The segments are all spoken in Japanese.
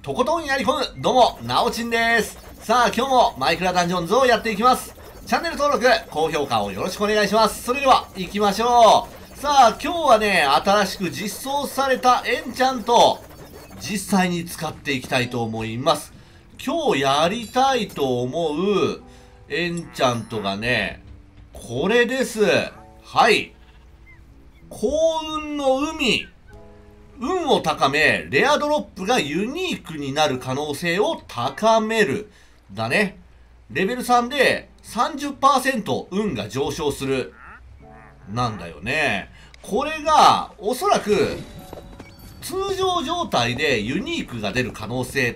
とことんやり込む、どうも、なおちんです。さあ、今日もマイクラダンジョンズをやっていきます。チャンネル登録、高評価をよろしくお願いします。それでは、行きましょう。さあ、今日はね、新しく実装されたエンチャント、実際に使っていきたいと思います。今日やりたいと思うエンチャントがね、これです。はい。幸運の海。運を高め、レアドロップがユニークになる可能性を高める。だね。レベル3で 30% 運が上昇する。なんだよね。これが、おそらく、通常状態でユニークが出る可能性って、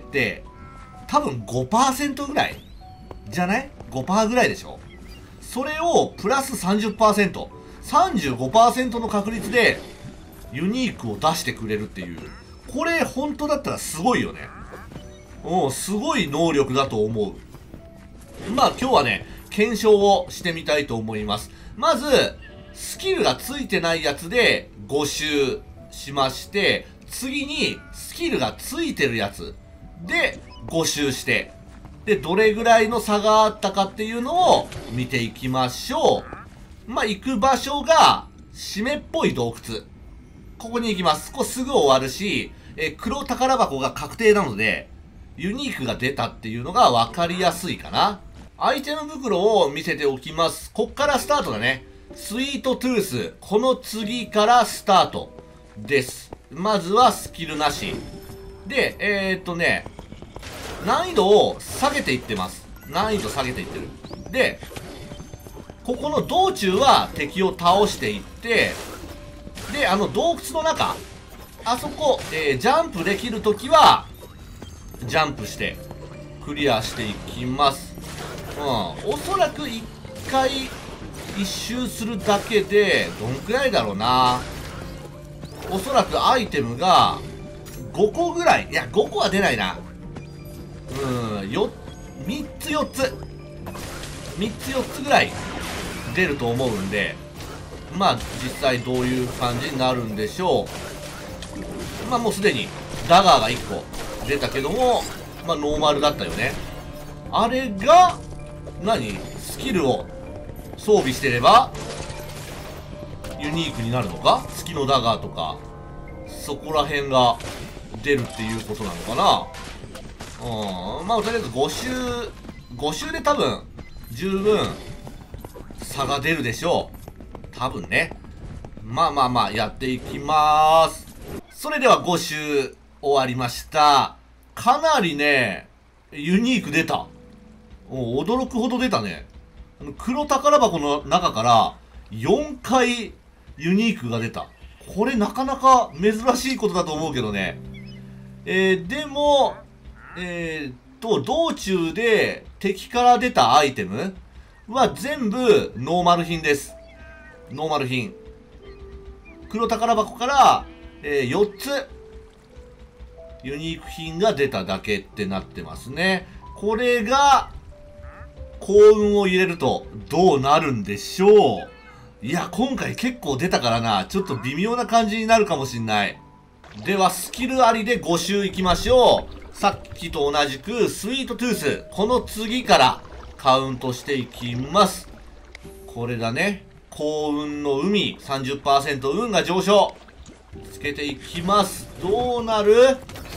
多分 5% ぐらいじゃない ?5% ぐらいでしょ。それをプラス 30%、35% の確率でユニークを出してくれるっていう。これ本当だったらすごいよね。すごい能力だと思う。まあ今日はね、検証をしてみたいと思います。まず、スキルがついてないやつで5周しまして、次にスキルがついてるやつで5周して、で、どれぐらいの差があったかっていうのを見ていきましょう。まあ、行く場所が、締めっぽい洞窟。ここに行きます。ここすぐ終わるし、黒宝箱が確定なので、ユニークが出たっていうのが分かりやすいかな。アイテム袋を見せておきます。こっからスタートだね。スイートトゥース。この次からスタートです。まずはスキルなし。で、難易度を下げていってます。難易度下げていってる。で、ここの道中は敵を倒していって、で、洞窟の中、あそこ、ジャンプできるときは、ジャンプして、クリアしていきます。おそらく一回、一周するだけで、どんくらいだろうな。おそらくアイテムが、5個ぐらい。いや、5個は出ないな。3つ4つ。3つ4つぐらい出ると思うんで、まあ実際どういう感じになるんでしょう。まあもうすでにダガーが1個出たけども、まあノーマルだったよね。あれが、スキルを装備してれば、ユニークになるのか？月のダガーとか、そこら辺が出るっていうことなのかな。まあとりあえず5周で多分十分差が出るでしょう。多分ね。まあやっていきまーす。それでは5周終わりました。かなりね、ユニーク出た。驚くほど出たね。黒宝箱の中から4回ユニークが出た。これなかなか珍しいことだと思うけどね。でも、道中で敵から出たアイテムは全部ノーマル品です。ノーマル品。黒宝箱から、4つユニーク品が出ただけってなってますね。これが幸運を入れるとどうなるんでしょう。いや、今回結構出たからな。ちょっと微妙な感じになるかもしんない。では、スキルありで5周いきましょう。さっきと同じく、スイートトゥース。この次からカウントしていきます。これだね。幸運の海。30% 運が上昇。つけていきます。どうなる？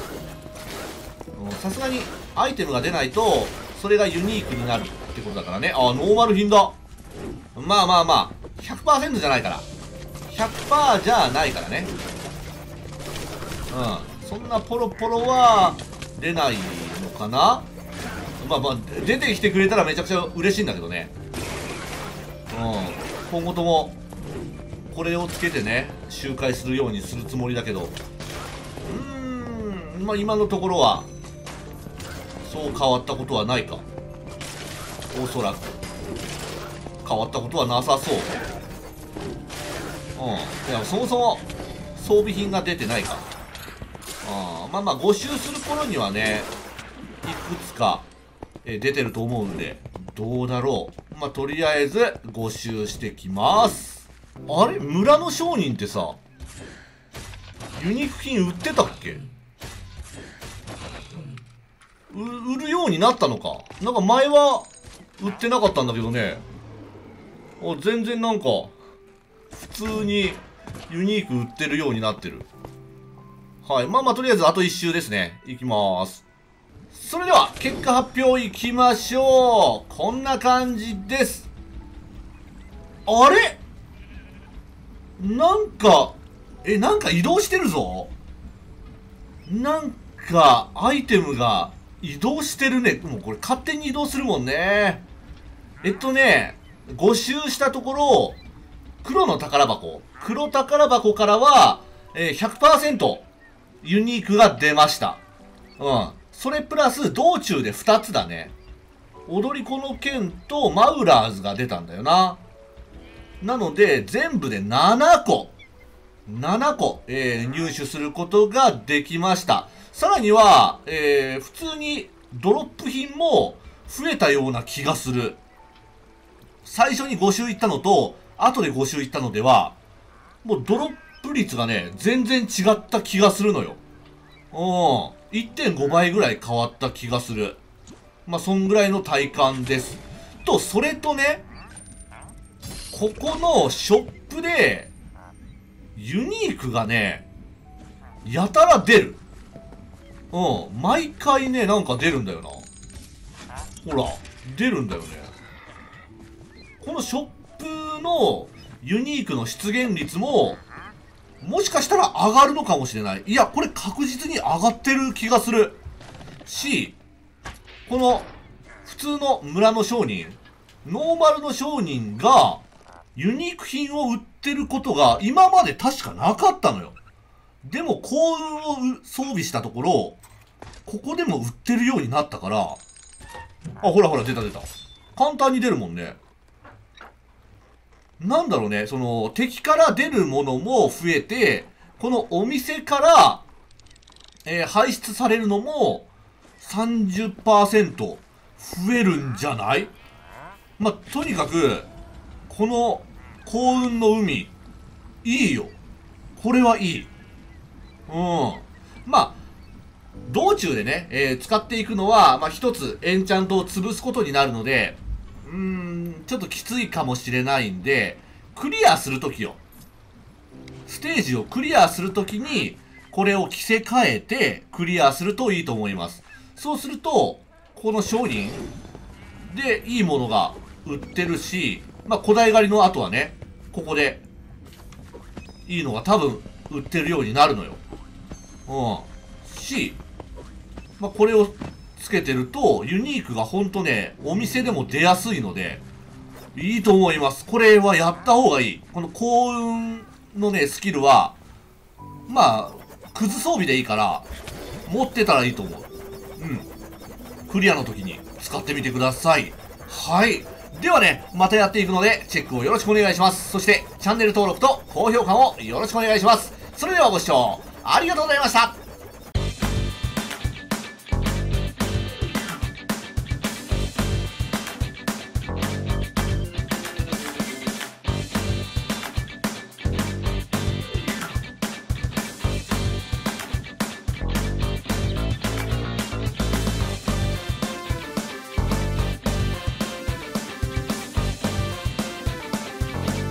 さすがにアイテムが出ないと、それがユニークになるってことだからね。ノーマル品だ。まあ。100% じゃないから。100% じゃないからね。そんなポロポロは出ないのかな。まあ出てきてくれたらめちゃくちゃ嬉しいんだけどね。今後ともこれをつけてね、周回するようにするつもりだけど、まあ今のところはそう変わったことはないか。おそらく変わったことはなさそう。いや、そもそも装備品が出てないか。まあ5周する頃にはね、いくつか出てると思うんで、どうだろう。まあとりあえず5周してきます。あれ、村の商人ってさ、ユニーク品売ってたっけ？ 売るようになったのか。なんか前は売ってなかったんだけどね。全然なんか、普通にユニーク売ってるようになってる。はい。まあまあ、とりあえずあと1周ですね。いきまーす。それでは、結果発表いきましょう。こんな感じです。あれなんか、なんか移動してるぞ。なんか、アイテムが移動してるね。もうこれ勝手に移動するもんね。5周したところ、黒の宝箱。黒宝箱からは、100% ユニークが出ました。うん。それプラス道中で2つだね。踊り子の剣とマウラーズが出たんだよな。なので、全部で7個。7個、入手することができました。さらには、普通にドロップ品も増えたような気がする。最初に5周行ったのと、後で5周行ったのでは、もうドロップ率がね、全然違った気がするのよ。1.5 倍ぐらい変わった気がする。まあ、そんぐらいの体感です。と、それとね、ここのショップで、ユニークがね、やたら出る。毎回ね、なんか出るんだよな。ほら、出るんだよね。このショップのユニークの出現率も、もしかしたら上がるのかもしれない。いや、これ確実に上がってる気がする。し、この、普通の村の商人、ノーマルの商人が、ユニーク品を売ってることが今まで確かなかったのよ。でも幸運を装備したところ、ここでも売ってるようになったから、あ、ほらほら出た出た。簡単に出るもんね。なんだろうね、その、敵から出るものも増えて、このお店から、排出されるのも 30% 増えるんじゃない？まあ、とにかく、この幸運の海、いいよ。これはいい。まあ、道中でね、使っていくのは、まあ一つエンチャントを潰すことになるので、ちょっときついかもしれないんで、クリアするときよ。ステージをクリアするときに、これを着せ替えてクリアするといいと思います。そうすると、この商人でいいものが売ってるし、まあ古代狩りの後はね、ここでいいのが多分売ってるようになるのよ。まあこれをつけてると、ユニークがほんとね、お店でも出やすいので、いいと思います。これはやった方がいい。この幸運のね、スキルは、まあ、クズ装備でいいから、持ってたらいいと思う。クリアの時に使ってみてください。はい。ではね、またやっていくので、チェックをよろしくお願いします。そして、チャンネル登録と高評価をよろしくお願いします。それではご視聴ありがとうございました。